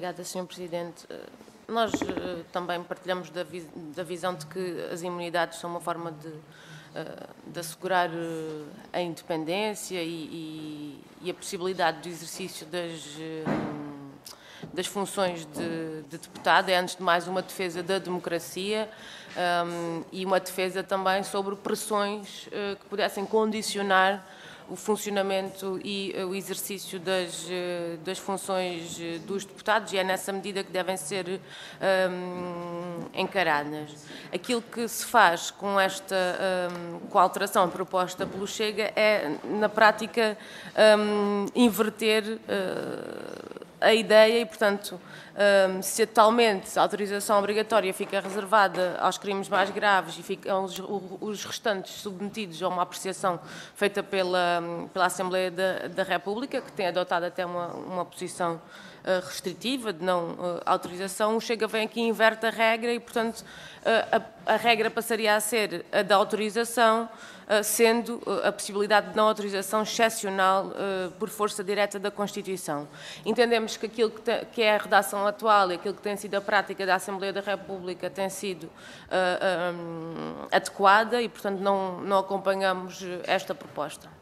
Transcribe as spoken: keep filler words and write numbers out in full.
Obrigada, senhor Presidente. Nós uh, também partilhamos da, vi da visão de que as imunidades são uma forma de, uh, de assegurar uh, a independência e, e, e a possibilidade do exercício das, uh, das funções de, de deputado. É, antes de mais, uma defesa da democracia um, e uma defesa também sobre pressões uh, que pudessem condicionar o funcionamento e o exercício das, das funções dos deputados, e é nessa medida que devem ser um, encaradas. Aquilo que se faz com esta um, com a alteração proposta pelo Chega é, na prática, um, inverter uh, a ideia e, portanto, um, se atualmente a autorização obrigatória fica reservada aos crimes mais graves e ficam os, os restantes submetidos a uma apreciação feita pela, pela Assembleia da, da República, que tem adotado até uma, uma posição uh, restritiva de não uh, autorização, o Chega vem aqui e inverte a regra e, portanto, uh, a, a regra passaria a ser a da autorização, uh, sendo uh, a possibilidade de não autorização excepcional uh, por força direta da Constituição. Entendemos que aquilo que, te, que é a redação atual e aquilo que tem sido a prática da Assembleia da República tem sido uh, um, adequada e, portanto, não, não acompanhamos esta proposta.